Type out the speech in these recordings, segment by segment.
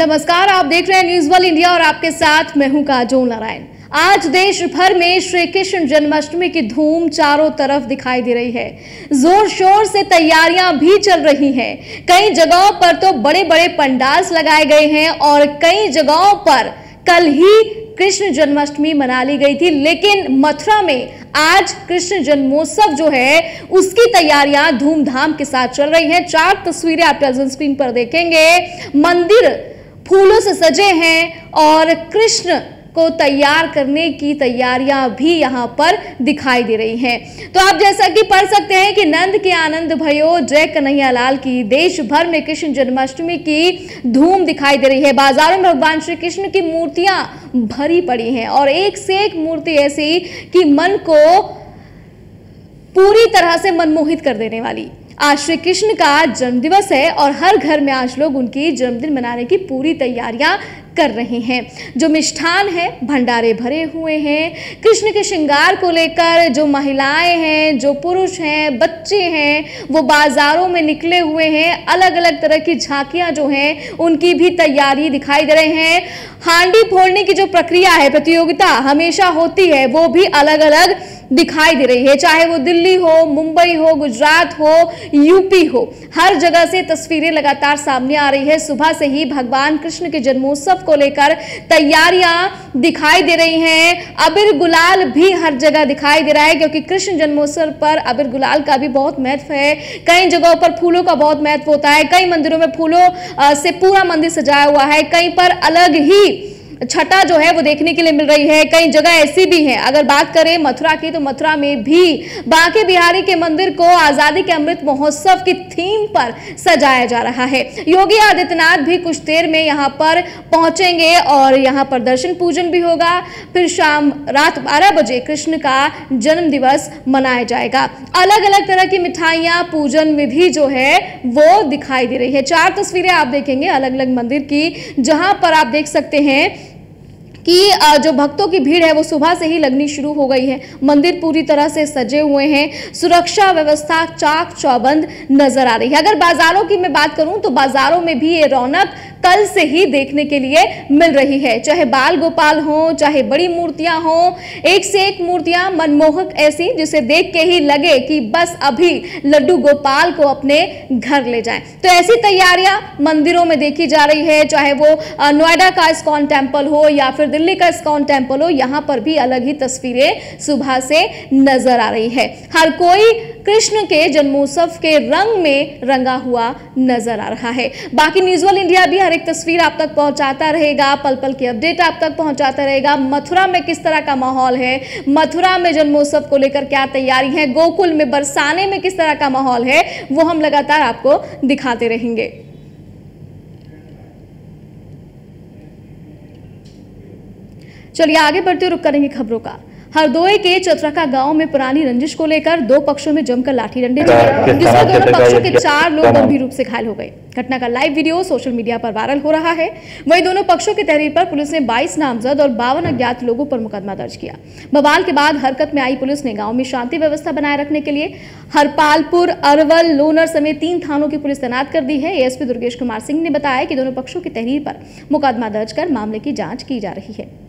नमस्कार, आप देख रहे हैं न्यूज वर्ल्ड इंडिया और आपके साथ मैं हूं काजोल नारायण। आज देश भर में श्री कृष्ण जन्माष्टमी की धूम चारों तरफ दिखाई दे रही है। जोर शोर से तैयारियां भी चल रही हैं। कई जगहों पर तो बड़े बड़े पंडाल्स लगाए गए हैं और कई जगहों पर कल ही कृष्ण जन्माष्टमी मना ली गई थी, लेकिन मथुरा में आज कृष्ण जन्मोत्सव जो है उसकी तैयारियां धूमधाम के साथ चल रही हैं। 4 तस्वीरें आप टेलीविजन स्क्रीन पर देखेंगे। मंदिर फूलों से सजे हैं और कृष्ण को तैयार करने की तैयारियां भी यहां पर दिखाई दे रही हैं। तो आप जैसा कि पढ़ सकते हैं कि नंद के आनंद भयो जय कन्हैया लाल की, देश भर में कृष्ण जन्माष्टमी की धूम दिखाई दे रही है। बाजारों में भगवान श्री कृष्ण की मूर्तियां भरी पड़ी हैं और एक से एक मूर्ति ऐसी कि मन को पूरी तरह से मनमोहित कर देने वाली। आज श्री कृष्ण का जन्मदिवस है और हर घर में आज लोग उनकी जन्मदिन मनाने की पूरी तैयारियां कर रहे हैं। जो मिष्ठान है, भंडारे भरे हुए हैं। कृष्ण के श्रृंगार को लेकर जो महिलाएं हैं, जो पुरुष हैं, बच्चे हैं, वो बाजारों में निकले हुए हैं। अलग अलग तरह की झांकियां जो हैं उनकी भी तैयारी दिखाई दे रहे हैं। हांडी फोड़ने की जो प्रक्रिया है, प्रतियोगिता हमेशा होती है, वो भी अलग अलग दिखाई दे रही है। चाहे वो दिल्ली हो, मुंबई हो, गुजरात हो, यूपी हो, हर जगह से तस्वीरें लगातार सामने आ रही है। सुबह से ही भगवान कृष्ण के जन्मोत्सव को लेकर तैयारियां दिखाई दे रही हैं। अबीर गुलाल भी हर जगह दिखाई दे रहा है, क्योंकि कृष्ण जन्मोत्सव पर अबीर गुलाल का भी बहुत महत्व है। कई जगहों पर फूलों का बहुत महत्व होता है। कई मंदिरों में फूलों से पूरा मंदिर सजाया हुआ है। कहीं पर अलग ही छटा जो है वो देखने के लिए मिल रही है। कई जगह ऐसी भी है। अगर बात करें मथुरा की, तो मथुरा में भी बांके बिहारी के मंदिर को आजादी के अमृत महोत्सव की थीम पर सजाया जा रहा है। योगी आदित्यनाथ भी कुछ देर में यहां पर पहुंचेंगे और यहां पर दर्शन पूजन भी होगा। फिर शाम रात 12 बजे कृष्ण का जन्म दिवस मनाया जाएगा। अलग अलग तरह की मिठाइयां, पूजन विधि जो है वो दिखाई दे रही है। 4 तस्वीरें आप देखेंगे अलग अलग मंदिर की, जहां पर आप देख सकते हैं कि जो भक्तों की भीड़ है वो सुबह से ही लगनी शुरू हो गई है। मंदिर पूरी तरह से सजे हुए हैं। सुरक्षा व्यवस्था चाक चौबंद नजर आ रही है। अगर बाजारों की मैं बात करूं तो बाजारों में भी ये रौनक कल से ही देखने के लिए मिल रही है। चाहे बाल गोपाल हो, चाहे बड़ी मूर्तियां हो, एक से एक मूर्तियां मनमोहक ऐसी जिसे देख के ही लगे कि बस अभी लड्डू गोपाल को अपने घर ले जाएं। तो ऐसी तैयारियां मंदिरों में देखी जा रही है। चाहे वो नोएडा का इस्कॉन टेम्पल हो या फिर दिल्ली का इस्कॉन टेम्पल हो, यहां पर भी अलग ही तस्वीरें सुबह से नजर आ रही है। हर कोई कृष्ण के जन्मोत्सव के रंग में रंगा हुआ नजर आ रहा है। बाकी न्यूज वर्ल्ड इंडिया भी हर एक तस्वीर आप तक पहुंचाता रहेगा, पल पल की अपडेट आप तक पहुंचाता रहेगा। मथुरा में किस तरह का माहौल है, मथुरा में जन्मोत्सव को लेकर क्या तैयारी है, गोकुल में बरसाने में किस तरह का माहौल है, वो हम लगातार आपको दिखाते रहेंगे। चलिए आगे बढ़ते हुए रुख करेंगे खबरों का। हरदोई के चतरका गांव में पुरानी रंजिश को लेकर 2 पक्षों में जमकर लाठी डंडे चले, जिसमें दोनों पक्षों के 4 लोग गंभीर रूप से घायल हो गए। घटना का लाइव वीडियो सोशल मीडिया पर वायरल हो रहा है। वहीं दोनों पक्षों की तहरीर पर पुलिस ने 22 नामजद और 52 अज्ञात लोगों पर मुकदमा दर्ज किया। बवाल के बाद हरकत में आई पुलिस ने गांव में शांति व्यवस्था बनाए रखने के लिए हरपालपुर, अरवल, लोनर समेत 3 थानों की पुलिस तैनात कर दी है। एएसपी दुर्गेश कुमार सिंह ने बताया कि दोनों पक्षों की तहरीर पर मुकदमा दर्ज कर मामले की जाँच की जा रही है।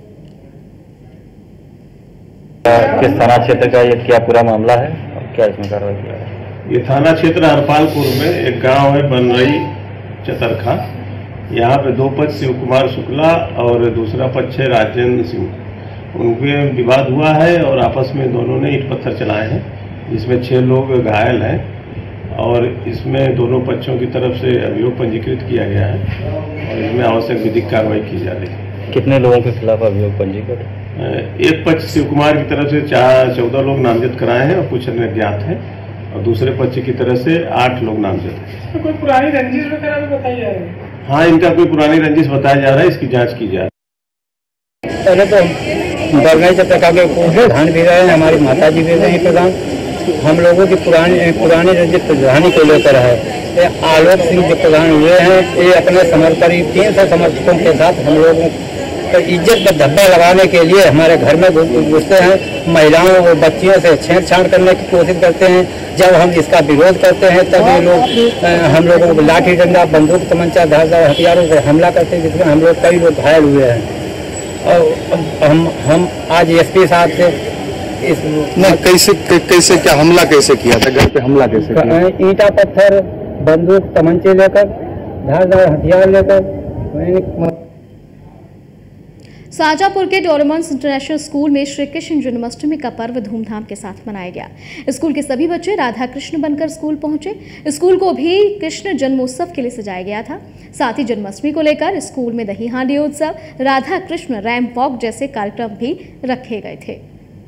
किस थाना क्षेत्र का ये क्या पूरा मामला है और क्या इसमें कार्रवाई किया है? ये थाना क्षेत्र हरपालपुर में एक गांव है बनरई चतरखा। यहाँ पे 2 पक्ष शिव कुमार शुक्ला और दूसरा पक्ष है राजेंद्र सिंह। उनके विवाद हुआ है और आपस में दोनों ने ईंट पत्थर चलाए हैं, जिसमें 6 लोग घायल हैं और इसमें दोनों पक्षों की तरफ से अभियोग पंजीकृत किया गया है और इसमें आवश्यक विधिक कार्रवाई की जा रही है। कितने लोगों के खिलाफ अभियोग पंजीकृत? एक पक्ष शिव कुमार की तरफ से 14 लोग नामजद कराए हैं और कुछ अन्य अज्ञात हैं, और दूसरे पक्ष की तरफ से 8 लोग नामजद हैं। तो कोई पुरानी रंजिश वगैरह भी बताई जा रही है? हाँ, इनका कोई पुरानी रंजिश बताया जा रहा है, इसकी जांच की जा रही है। पहले तो बरगई चतरखा के प्रधान भी रहे हैं, हमारी माता जी भी रहे प्रधान। हम लोगों की पुरानी रंजिश प्रधानी को लेकर है। आलोक सिंह जो प्रधान हुए हैं, ये अपने करीब 300 समर्थकों के साथ हम लोगों इज्जत पर धब्बा लगाने के लिए हमारे घर में घुसते हैं, महिलाओं और बच्चियों से छेड़छाड़ करने की कोशिश करते हैं। जब हम इसका विरोध करते हैं तब ये लोग हम लोगों को लाठी डंडा, बंदूक, तमंचा, धारदार हथियारों से हमला करते हैं, जिसमें हम लोग कई लोग घायल हुए हैं। और हम आज एसपी साहब से कैसे क्या हमला कैसे किया था, घर पे हमला कैसे किया? ईंटा पत्थर, बंदूक, तमंचे लेकर, धारदार हथियार लेकर। शाहजहांपुर के डोरेमोन्स इंटरनेशनल स्कूल में श्री कृष्ण जन्माष्टमी का पर्व धूमधाम के साथ मनाया गया। स्कूल के सभी बच्चे राधा कृष्ण बनकर स्कूल पहुंचे। स्कूल को भी कृष्ण जन्मोत्सव के लिए सजाया गया था। साथ ही जन्माष्टमी को लेकर स्कूल में दही हांडी उत्सव, राधा कृष्ण रैंप वॉक जैसे कार्यक्रम भी रखे गए थे।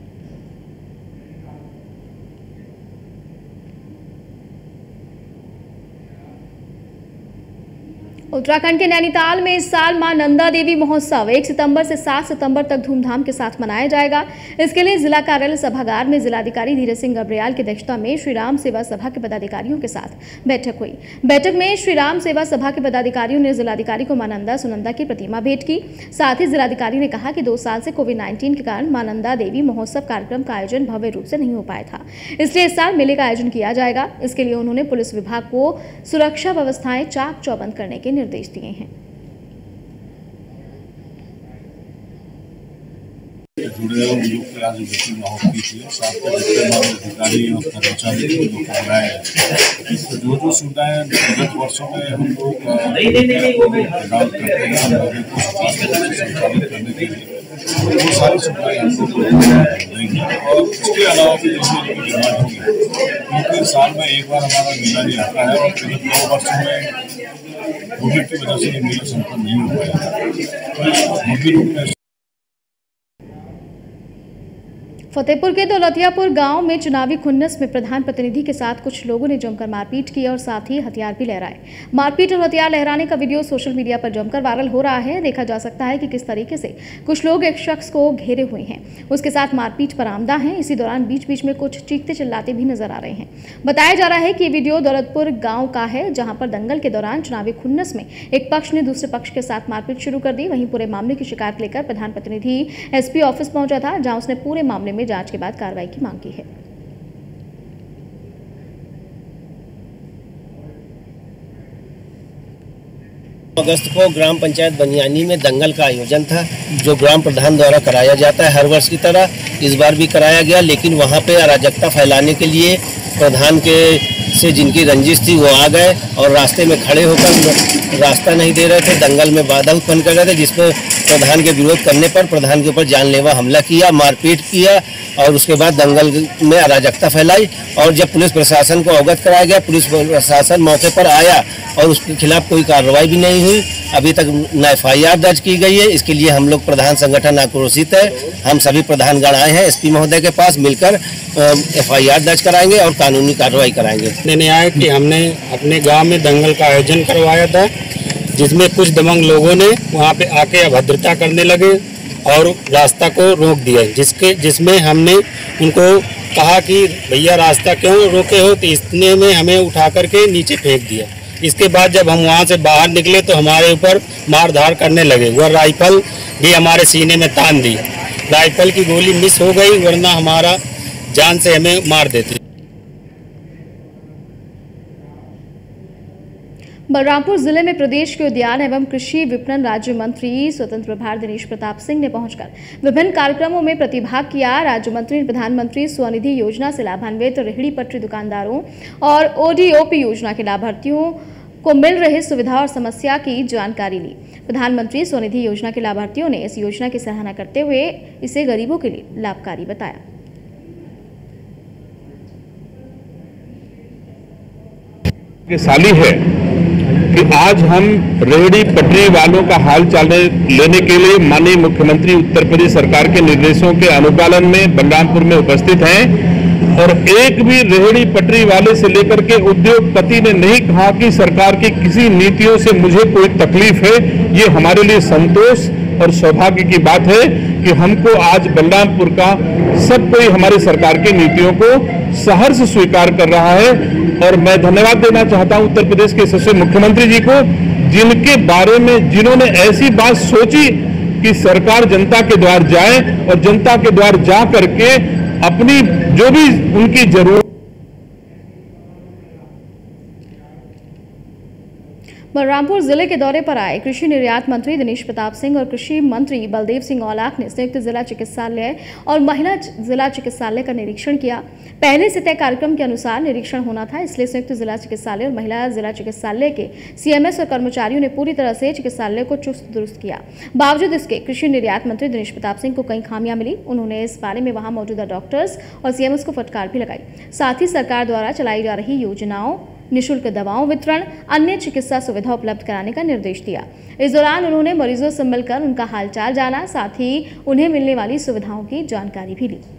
उत्तराखंड के नैनीताल में इस साल मां नंदा देवी महोत्सव 1 सितंबर से 7 सितंबर तक धूमधाम के साथ मनाया जाएगा। इसके लिए जिला कार्यालय सभागार में जिलाधिकारी धीरज सिंह गर्ब्याल की अध्यक्षता में श्री राम सेवा सभा के पदाधिकारियों के साथ बैठक हुई। बैठक में श्री राम सेवा सभा के पदाधिकारियों ने जिलाधिकारी को मां नंदा सुनंदा की प्रतिमा भेंट की। साथ ही जिलाधिकारी ने कहा कि 2 साल से कोविड-19 के कारण मां नंदा देवी महोत्सव कार्यक्रम का आयोजन भव्य रूप से नहीं हो पाया था, इसलिए इस साल मेले का आयोजन किया जाएगा। इसके लिए उन्होंने पुलिस विभाग को सुरक्षा व्यवस्थाएं चाक चौबंद करने के निर्देश दिए हैं। जुड़े और लोग के आज महोत्सव थी, साथ में अधिकारी और कर्मचारी जो सुविधाएं विगत वर्षों में हम लोग प्रदान करते हैं लोगों को संचालित करने के लिए, वो सारी सुविधाएं हमको देंगे। और उसके अलावा भी जैसे डिमांड होगी, क्योंकि साल में एक बार हमारा मेला नहीं आता है और पिछले 2 वर्षों में कोविड की वजह से ये मेला संपन्न नहीं हो पाया। मुख्य रूप में फतेहपुर के दौलतियापुर गांव में चुनावी खुन्नस में प्रधान प्रतिनिधि के साथ कुछ लोगों ने जमकर मारपीट की और साथ ही हथियार भी लहराए। मारपीट और हथियार लहराने का वीडियो सोशल मीडिया पर जमकर वायरल हो रहा है। देखा जा सकता है कि किस तरीके से कुछ लोग एक शख्स को घेरे हुए हैं, उसके साथ मारपीट पर आमदा हैं। इसी दौरान बीच बीच में कुछ चीखते चिल्लाते भी नजर आ रहे हैं। बताया जा रहा है कि ये वीडियो दौलतपुर गाँव का है, जहाँ पर दंगल के दौरान चुनावी खुन्नस में एक पक्ष ने दूसरे पक्ष के साथ मारपीट शुरू कर दी। वहीं पूरे मामले की शिकायत लेकर प्रधान प्रतिनिधि एसपी ऑफिस पहुंचा था, जहां उसने पूरे मामले में जांच के बाद कार्रवाई की मांग की है। अगस्त को ग्राम पंचायत बनियानी में दंगल का आयोजन था, जो ग्राम प्रधान द्वारा कराया जाता है हर वर्ष की तरह। इस बार भी कराया गया, लेकिन वहां पे अराजकता फैलाने के लिए प्रधान के से जिनकी रंजिश थी वो आ गए और रास्ते में खड़े होकर रास्ता नहीं दे रहे थे, दंगल में बाधा उत्पन्न कर रहे थे, जिसमें प्रधान के विरोध करने पर प्रधान के ऊपर जानलेवा हमला किया, मारपीट किया और उसके बाद दंगल में अराजकता फैलाई। और जब पुलिस प्रशासन को अवगत कराया गया, पुलिस प्रशासन मौके पर आया और उसके खिलाफ कोई कार्रवाई भी नहीं हुई। अभी तक न FIR दर्ज की गई है। इसके लिए हम लोग प्रधान संगठन आक्रोशित है। हम सभी प्रधानगण आए हैं SP महोदय के पास, मिलकर FIR दर्ज कराएंगे और कानूनी कार्रवाई कराएंगे। निर्णय आया कि हमने अपने गांव में दंगल का आयोजन करवाया था, जिसमें कुछ दबंग लोगों ने वहां पे आके अभद्रता करने लगे और रास्ता को रोक दिया, जिसमें हमने उनको कहा कि भैया रास्ता क्यों रोके हो, तो इतने में हमें उठा करके नीचे फेंक दिया। इसके बाद जब हम वहां से बाहर निकले तो हमारे ऊपर मारधार करने लगे। वह राइफल भी हमारे सीने में तान दी। राइफल की गोली मिस हो गई, वरना हमारा जान से हमें मार देते। बलरामपुर जिले में प्रदेश के उद्यान एवं कृषि विपणन राज्य मंत्री स्वतंत्र प्रभार दिनेश प्रताप सिंह ने पहुंचकर विभिन्न कार्यक्रमों में प्रतिभाग किया। राज्य मंत्री ने प्रधानमंत्री स्वनिधि योजना से लाभान्वित रेहड़ी पटरी दुकानदारों और ODOP योजना के लाभार्थियों को मिल रही सुविधा और समस्या की जानकारी ली। प्रधानमंत्री स्वनिधि योजना के लाभार्थियों ने इस योजना की सराहना करते हुए इसे गरीबों के लिए लाभकारी बताया। साली है कि आज हम रेहड़ी पटरी वालों का हाल चाल लेने के लिए माननीय मुख्यमंत्री उत्तर प्रदेश सरकार के निर्देशों के अनुपालन में बलरामपुर में उपस्थित हैं। और एक भी रेहड़ी पटरी वाले से लेकर के उद्योगपति ने नहीं कहा कि सरकार की किसी नीतियों से मुझे कोई तकलीफ है। ये हमारे लिए संतोष और सौभाग्य की बात है कि हमको आज बलरामपुर का सब कोई हमारी सरकार की नीतियों को सहर्ष स्वीकार कर रहा है। और मैं धन्यवाद देना चाहता हूं उत्तर प्रदेश के यशस्वी मुख्यमंत्री जी को, जिनके बारे में जिन्होंने ऐसी बात सोची कि सरकार जनता के द्वार जाए और जनता के द्वार जा करके अपनी जो भी उनकी जरूरत। बलरामपुर जिले के दौरे पर आए कृषि निर्यात मंत्री दिनेश प्रताप सिंह और कृषि मंत्री बलदेव सिंह औलाख ने संयुक्त जिला चिकित्सालय और महिला जिला चिकित्सालय का निरीक्षण किया। पहले से तय कार्यक्रम के अनुसार निरीक्षण होना था, इसलिए संयुक्त जिला चिकित्सालय और महिला जिला चिकित्सालय के सीएमएस और कर्मचारियों ने पूरी तरह से चिकित्सालय को चुस्त दुरुस्त किया। बावजूद इसके कृषि निर्यात मंत्री दिनेश प्रताप सिंह को कई खामियां मिली। उन्होंने इस बारे में वहां मौजूदा डॉक्टर्स और सीएमएस को फटकार भी लगाई। साथ ही सरकार द्वारा चलाई जा रही योजनाओं, निःशुल्क दवाओं वितरण, अन्य चिकित्सा सुविधा उपलब्ध कराने का निर्देश दिया। इस दौरान उन्होंने मरीजों से मिलकर उनका हालचाल जाना, साथ ही उन्हें मिलने वाली सुविधाओं की जानकारी भी ली।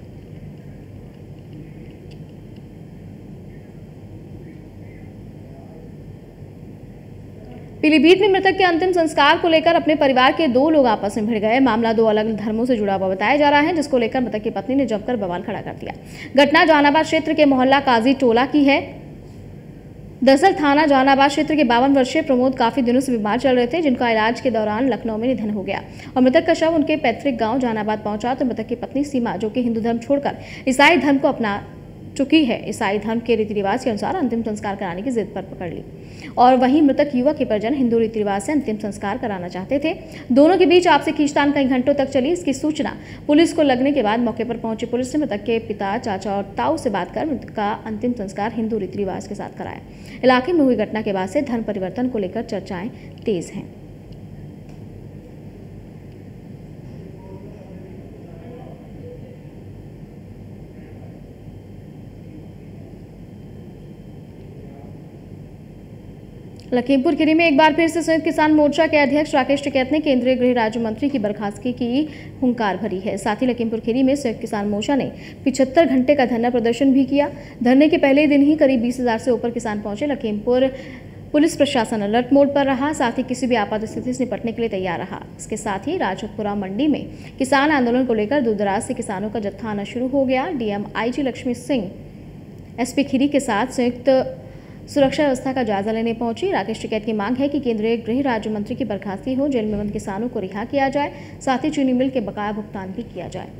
पीलीभीत में मृतक के अंतिम संस्कार को लेकर अपने परिवार के 2 लोग आपस में भिड़ गए। मामला 2 अलग धर्मों से जुड़ा हुआ बताया जा रहा है, जिसको लेकर मृतक की पत्नी ने जमकर बवाल खड़ा कर दिया। घटना जहानाबाद क्षेत्र के मोहल्ला काजी टोला की है। दरअसल थाना जहानाबाद क्षेत्र के 52 वर्षीय प्रमोद काफी दिनों से बीमार चल रहे थे, जिनका इलाज के दौरान लखनऊ में निधन हो गया और मृतक का शव उनके पैतृक गांव जहानाबाद पहुंचा तो मृतक की पत्नी सीमा, जो कि हिंदू धर्म छोड़कर ईसाई धर्म को अपना चुकी है, ईसाई धर्म के रीति रिवाज के अनुसार अंतिम संस्कार कराने की जिद पर पकड़ ली। और वहीं मृतक युवक के परिजन हिंदू रीति रिवाज से अंतिम संस्कार कराना चाहते थे। दोनों के बीच आपसी खींचतान कई घंटों तक चली। इसकी सूचना पुलिस को लगने के बाद मौके पर पहुंची पुलिस ने मृतक के पिता, चाचा और ताऊ से बात कर मृतक का अंतिम संस्कार हिंदू रीति रिवाज के साथ कराया। इलाके में हुई घटना के बाद से धर्म परिवर्तन को लेकर चर्चाएं तेज हैं। लखीमपुर खीरी में एक बार फिर से संयुक्त किसान मोर्चा के अध्यक्ष राकेश टिकैत ने केंद्रीय गृह राज्य मंत्री की बर्खास्तगी की हुंकार भरी है। साथ ही लखीमपुर खीरी में संयुक्त किसान मोर्चा ने 75 घंटे का धरना प्रदर्शन भी किया। धरने के पहले दिन ही करीब 20,000 से ऊपर किसान पहुंचे। लखीमपुर पुलिस प्रशासन अलर्ट मोड पर रहा, साथ ही किसी भी आपात स्थिति से निपटने के लिए तैयार रहा। इसके साथ ही राजपुरा मंडी में किसान आंदोलन को लेकर दूर दराज से किसानों का जत्था आना शुरू हो गया। DM IG Laxmi Singh SP Kheri के साथ संयुक्त सुरक्षा व्यवस्था का जायजा लेने पहुंची। राकेश टिकैत की मांग है कि केंद्रीय गृह राज्य मंत्री की बर्खास्तगी हो, जेल में बंद किसानों को रिहा किया जाए, साथ ही चीनी मिल के बकाया भुगतान भी किया जाए।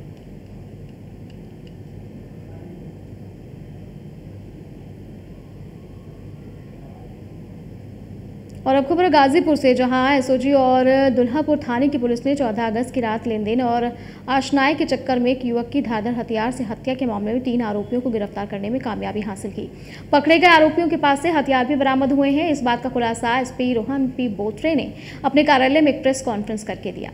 और अब खबर गाजीपुर से, जहां एसओजी और दुल्हापुर थाने की पुलिस ने 14 अगस्त की रात लेन देन और आशनाई के चक्कर में एक युवक की धारदार हथियार से हत्या के मामले में 3 आरोपियों को गिरफ्तार करने में कामयाबी हासिल की। पकड़े गए आरोपियों के पास से हथियार भी बरामद हुए हैं। इस बात का खुलासा एसपी रोहन पी बोत्रे ने अपने कार्यालय में एक प्रेस कॉन्फ्रेंस करके दिया।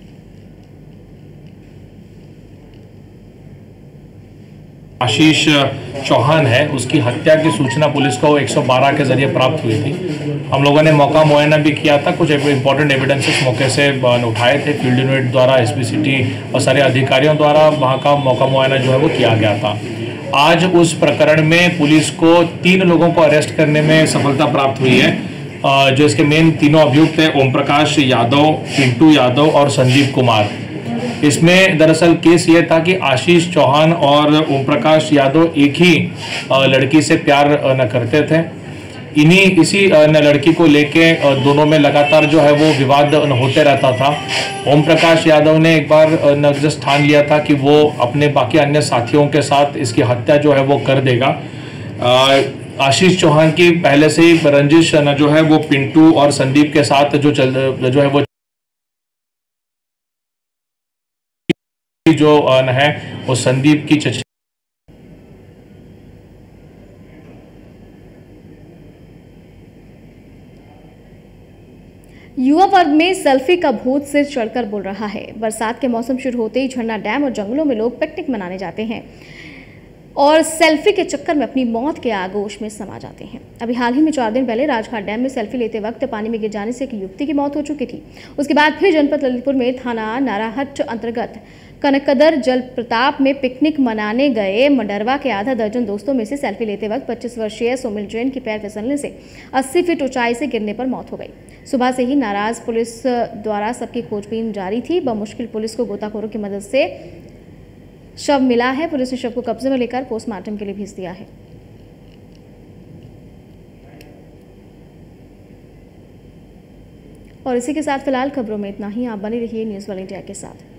आशीष चौहान है, उसकी हत्या की सूचना पुलिस को 112 के जरिए प्राप्त हुई थी। हम लोगों ने मौका मुआयना भी किया था, कुछ इंपॉर्टेंट एविडेंसेस मौके से उठाए थे। फील्ड यूनिट द्वारा, एसपी सिटी और सारे अधिकारियों द्वारा वहाँ का मौका मुआयना जो है वो किया गया था। आज उस प्रकरण में पुलिस को 3 लोगों को अरेस्ट करने में सफलता प्राप्त हुई है। जो इसके मेन तीनों अभियुक्त हैं, ओम प्रकाश यादव, पिंटू यादव और संदीप कुमार। इसमें दरअसल केस ये था कि आशीष चौहान और ओम प्रकाश यादव एक ही लड़की से प्यार न करते थे। इसी लड़की को लेके दोनों में लगातार जो है वो विवाद होते रहता था। ओम प्रकाश यादव ने एक बार नजस ठान लिया था कि वो अपने बाकी अन्य साथियों के साथ इसकी हत्या जो है वो कर देगा। आशीष चौहान की पहले से ही रंजिश जो है वो पिंटू और संदीप के साथ जो है वो है वो संदीप की चचा। युवा वर्ग में सेल्फी का भूत सिर चढ़कर बोल रहा है। बरसात के मौसम शुरू होते ही झरना डैम और जंगलों में लोग पिकनिक मनाने जाते हैं और सेल्फी के चक्कर में अपनी मौत के आगोश में समा जाते हैं। अभी हाल ही में 4 दिन पहले राजघाट डैम में सेल्फी लेते वक्त पानी में गिर जाने से एक युवती की मौत हो चुकी थी। उसके बाद फिर जनपद ललितपुर में थाना नाराहट अंतर्गत कनकदर जल प्रताप में पिकनिक मनाने गए मंडरवा के आधा दर्जन दोस्तों में से सेल्फी लेते वक्त 25 वर्षीय सोमिल जैन की पैर फिसलने से 80 फीट ऊंचाई से गिरने पर मौत हो गई। सुबह से ही नाराज पुलिस द्वारा सबकी खोजबीन जारी थी। बमुश्किल पुलिस को गोताखोरों की मदद से शव मिला है। पुलिस ने शव को कब्जे में लेकर पोस्टमार्टम के लिए भेज दिया है। और इसी के साथ फिलहाल खबरों में इतना ही। आप बने रहिए न्यूज़ 1 इंडिया के साथ।